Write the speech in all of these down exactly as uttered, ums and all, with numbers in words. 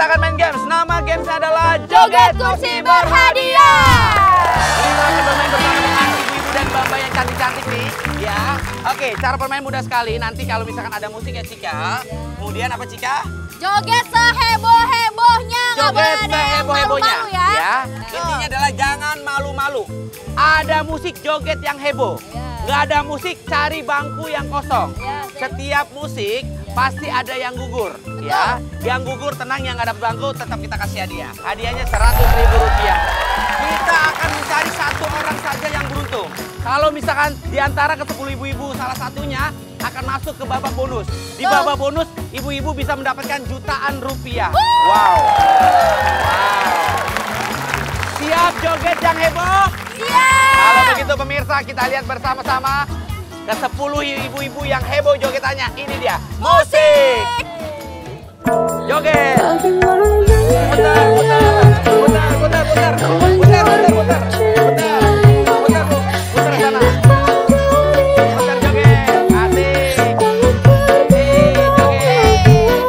kita akan main games. Nama games adalah Joget Kursi Berhadiah. Kita akan bermain bersama dengan ibu-ibu dan mbak-mbak yang cantik-cantik nih. Ya, oke. Cara bermain mudah sekali. Nanti kalau misalkan ada musik ya Cika. Kemudian apa Cika? Joget seheboh-hebohnya. Joget seheboh-hebohnya. Ya. ya. Intinya adalah jangan malu-malu. Ada musik joget yang heboh. Nggak ada musik cari bangku yang kosong. Setiap musik pasti ada yang gugur. Ya, yang gugur tenang, yang nggak dapat bangku tetap kita kasih hadiah. Hadiahnya seratus ribu rupiah. Kita akan mencari satu orang saja yang beruntung. Kalau misalkan di antara ke sepuluh ibu-ibu salah satunya akan masuk ke babak bonus. Di babak bonus, ibu-ibu bisa mendapatkan jutaan rupiah. Wow. Wow. Siap joget yang heboh? Siap. Kalau begitu pemirsa, kita lihat bersama-sama ke sepuluh ibu-ibu yang heboh jogetannya. Ini dia, musik. Joget. Putar, putar, putar, putar, putar, putar, putar, putar, putar, putar, putar, putar sana. Putar joget, asik. Eh, joget.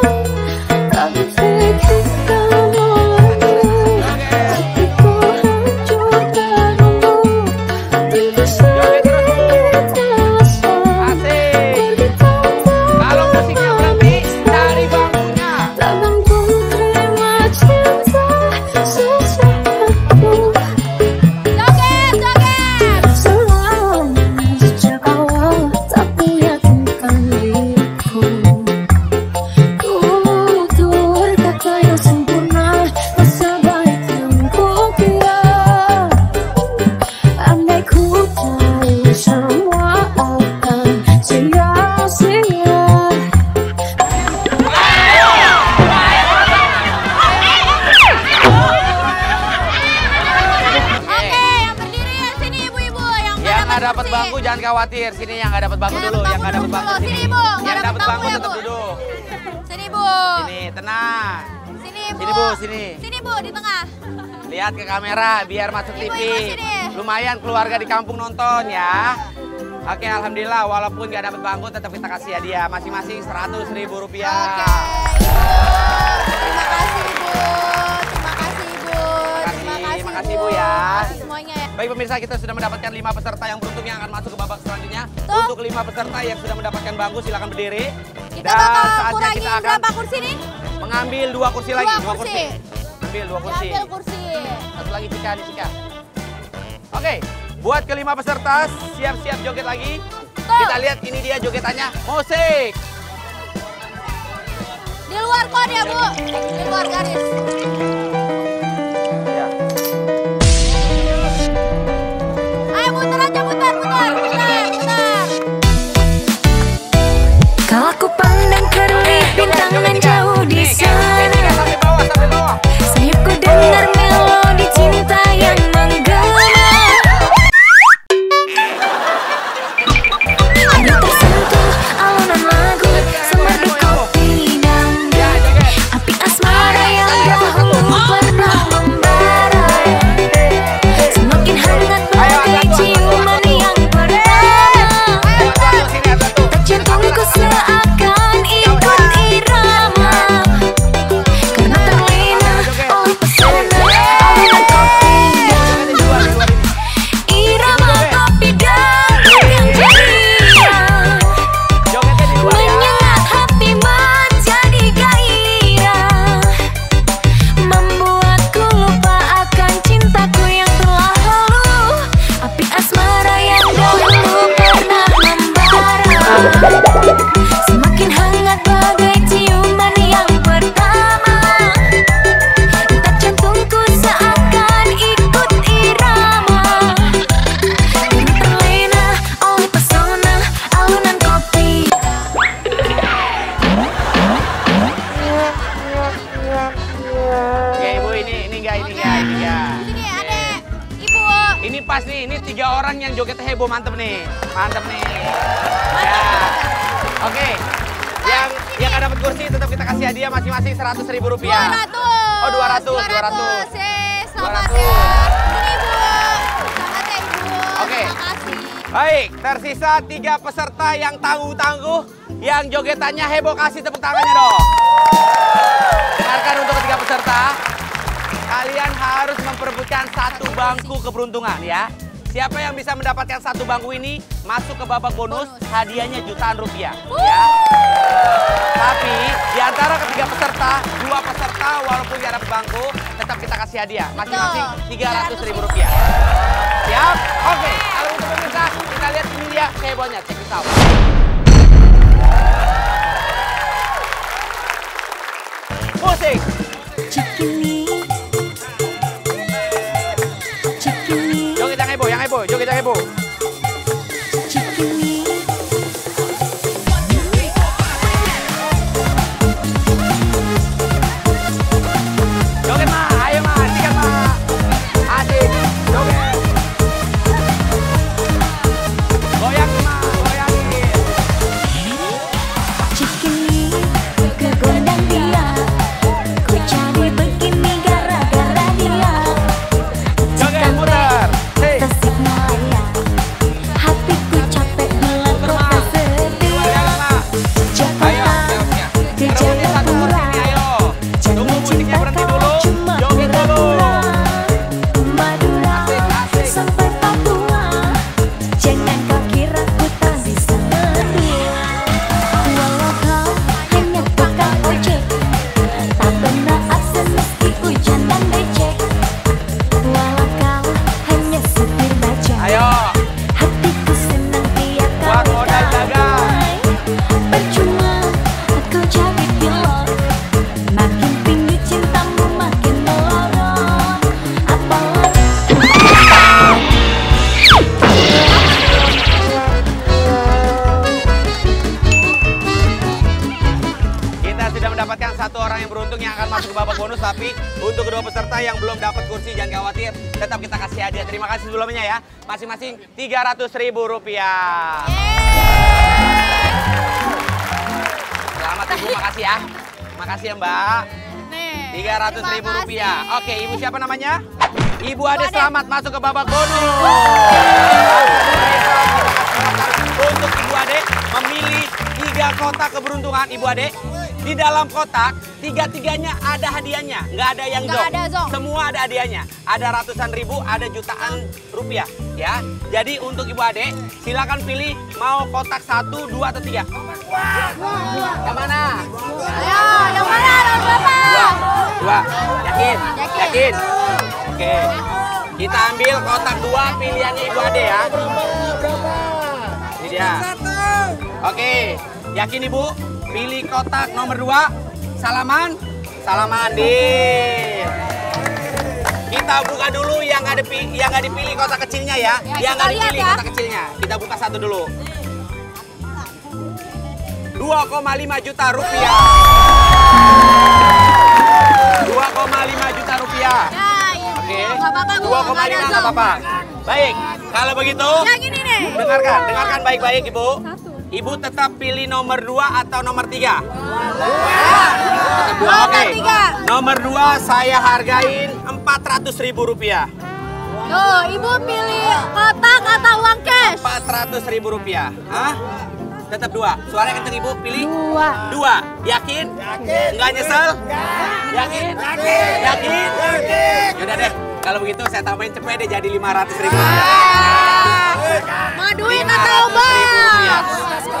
Dapat bangku jangan khawatir, sini yang nggak dapat bangku dulu, yang nggak dapat bangku sini, yang dapat bangku tetap duduk. Sini Bu. Sini tenang. Sini Bu. Sini Bu, sini. Sini Bu di tengah. Lihat ke kamera biar masuk T V. Lumayan keluarga di kampung nonton ya. Oke, alhamdulillah walaupun nggak dapat bangku tetap kita kasih hadiah masing-masing seratus ribu rupiah. Oke, Ibu. Terima kasih Ibu. Terima kasih Ibu. Terima kasih, Terima kasih Bu ya. Semuanya ya. Baik pemirsa, kita sudah mendapatkan lima peserta yang beruntung yang akan masuk ke babak selanjutnya. Tuh. Untuk lima peserta yang sudah mendapatkan bangku silakan berdiri. Kita Dan bakal saatnya kurangi kita akan berapa kursi nih? mengambil dua kursi Dua lagi, dua kursi. kursi. Ambil dua kursi. Ambil kursi. Satu lagi Cika, di Cika. Oke, buat kelima peserta siap-siap joget lagi. Tuh. Kita lihat ini dia jogetannya, musik. Di luar kon ya Bu. Di luar garis. Ya. Ayo muter aja, muter, muter, muter, muter. Kalau aku pandang kerlip bintang nan jauh di sana, Sampai bawah, sampai bawah. sayapku dengar melodi cinta yang menggema. Ada tersentuh alunan lagu semerdu kopi dan api asmara yang dahulu pernah membara. Semakin hangat bagai ciuman yang pertama. Jantungku seakan ikut irama, karena terlena oleh pesona alunan kopi dan irama kopi dan yang ceria, menyengat hati menjadi gairah, membuatku lupa akan cintaku yang telah lalu, api asmara yang dahulu pernah membara. Semakin hangat bagai ciuman yang pertama, detak jantungku seakan ikut irama, karena terlena oleh pesona alunan kopi. Oke Ibu, ini ini enggak, ini enggak, ini enggak. Sini Adek. Ibu. Ini pas nih, ini tiga orang yang joget heboh, mantep nih, mantep nih. Ya, oke. Yang yang nggak dapat kursi tetap kita kasih hadiah masing-masing seratus ribu rupiah. dua ratus. Oh dua ratus, dua ratus. Eh, Dua selamat ratus. ya. Sini Ibu. Selamat ya Ibu. Oke. Terima kasih. Baik, tersisa tiga peserta yang tangguh-tangguh, yang jogetannya heboh, kasih tepuk tangannya dong. Dengan Dengarkan untuk ketiga peserta. Kalian harus memperebutkan satu bangku keberuntungan ya. Siapa yang bisa mendapatkan satu bangku ini masuk ke babak bonus, hadiahnya jutaan rupiah ya. Tapi di antara ketiga peserta, dua peserta walaupun tidak dapat bangku, tetap kita kasih hadiah masing-masing tiga ratus ribu rupiah. Siap? Oke, kalau untuk pemirsa kita lihat ini dia kehebohannya. Check this out. Musik. Joget yang heboh, yang heboh, joget yang heboh. Joget ma, ayo ma, sikat ma. Asik, joget. Goyang ma, goyangin. Kegondang dia, ku jadi begini gara-gara dia. Joget muter. Hey. Tasikmalaya, hatiku capek bila kota sedih. Jakarta, di Jayapura, jangan cinta kau cuma pura-pura. Madura, sampai Papua, jangan kau kira ku tak bisa berdua. Walau kau hanya tukang ojek, tak pernah absen meski hujan dan becek. Walau kau hanya supir bajai, Ayo. hatiku senang tiap Buat kau modal jaga. percuma kau jadi pilot, makin tinggi cintamu makin melorot. Apalagi Kita sudah mendapatkan satu orang yang beruntung yang akan masuk ke babak bonus. Tapi untuk kedua peserta yang belum dapat kursi, jangan khawatir. Tetap kita kasih hadiah. Terima kasih sebelumnya ya. Masing-masing tiga ratus ribu rupiah. Selamat Ibu, makasih ya. Makasih ya Mbak. tiga ratus ribu rupiah. Oke, Ibu siapa namanya? Ibu Ade, selamat masuk ke babak bonus. Untuk Ibu Ade memilih tiga kotak keberuntungan. Ibu Ade, di dalam kotak tiga-tiganya ada hadiahnya, nggak ada yang Nggak jong. ada zong. Semua ada hadiahnya. Ada ratusan ribu, ada jutaan rupiah ya. Jadi untuk Ibu Ade, silakan pilih mau kotak satu, dua atau tiga. Yang mana? Ayo, yang mana? Nomor berapa? Dua. Dua. Yakin? Yakin. Yakin? Oke. Kita ambil kotak dua pilihannya Ibu Ade ya. Ini dia. Oke. Yakin Ibu? Pilih kotak nomor dua. Salaman. Salaman, Din. Kita buka dulu yang nggak dipi- yang nggak dipilih kotak kecilnya ya. Ya, Yang kita nggak lihat dipilih ya. kotak kecilnya. Kita buka satu dulu. dua koma lima juta rupiah. dua koma lima juta rupiah. Ya, iya. Oke. Nggak apa-apa, Bu. dua koma lima Nggak ada nggak zong. apa-apa. Baik, kalau begitu Yang ini nih. dengarkan, dengarkan baik-baik Ibu. Ibu tetap pilih nomor dua atau nomor tiga? Tetap dua, Nomor oke. tiga. Nomor dua saya hargain empat ratus ribu rupiah. Tuh, Ibu pilih kotak atau uang cash? empat ratus ribu rupiah. Hah? Tetap dua. Suaranya kenceng Ibu, pilih. Dua. Dua. Yakin? Yakin. Nggak nyesel? Yakin? Yakin. Yakin? Yaudah deh, kalau begitu saya tambahin cepet deh jadi lima ratus ribu. Mau duit lima atau ratus ribu rupiah. bang?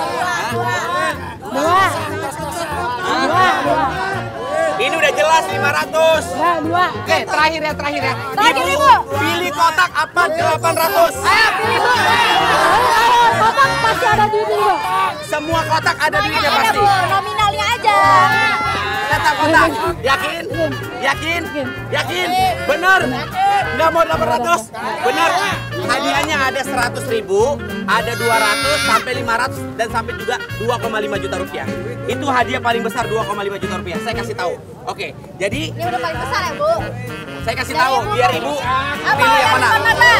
dua, dua, dua, Ini udah jelas lima ratus. dua, dua. Oke, terakhir ya, terakhir ya. Terakhir, Ibu, Ibu. pilih kotak apa delapan ratus? Ayo, pilih Bu. Kotak pasti ada di sini, Bu. Semua kotak ada duitnya Ada pasti. Bu, nominalnya aja. Tetap kotak. Yakin? Yakin? Yakin? Bener? Nggak mau delapan ratus? Bener? Hadiahnya ada seratus ribu, ada dua ratus sampai lima ratus dan sampai juga dua koma lima juta rupiah. Itu hadiah paling besar dua koma lima juta rupiah. Saya kasih tahu. Oke, jadi Ini udah paling besar ya Bu. saya kasih tahu biar Ibu Apa pilih yang mana. depan mata?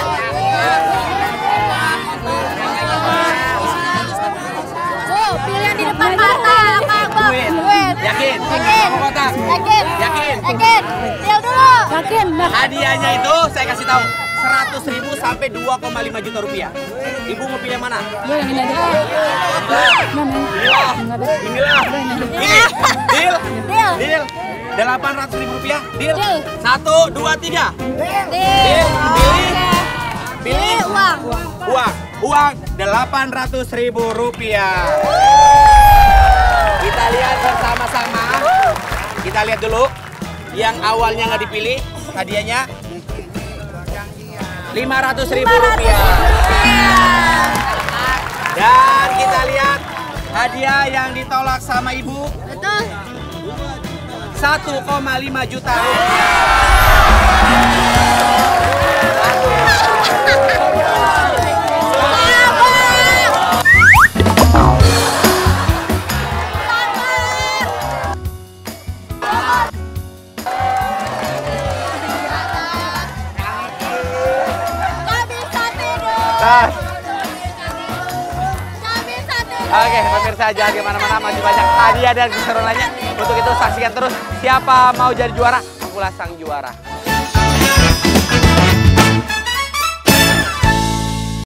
Bu, pilih yang di depan mata. Apa Bang? Duit. Duit. Yakin? Yakin. Mau kotak? Yakin. Yakin? Yakin. Deal dulu. Yakin, dah. Hadiahnya itu saya kasih tahu seratus ribu sampai dua koma lima juta rupiah. Ibu mau pilih yang mana? Ya, yang ini aja. Inilah. Inilah. Ini. Deal. Deal. Deal. delapan ratus ribu rupiah. Deal. Deal. Satu, dua, tiga. Deal. Deal. Pilih. Pilih uang. Uang. Uang delapan ratus ribu rupiah. Kita lihat bersama-sama. Kita lihat dulu. Yang awalnya nggak dipilih, hadiahnya lima ratus ribu rupiah. Dan kita lihat hadiah yang ditolak sama ibu. Betul. satu koma lima juta rupiah. Nah. Oke, pemirsa jangan kemana-mana, masih banyak hadiah dan keseruan lainnya. Untuk itu saksikan terus Siapa Mau Jadi Juara, akulah sang juara.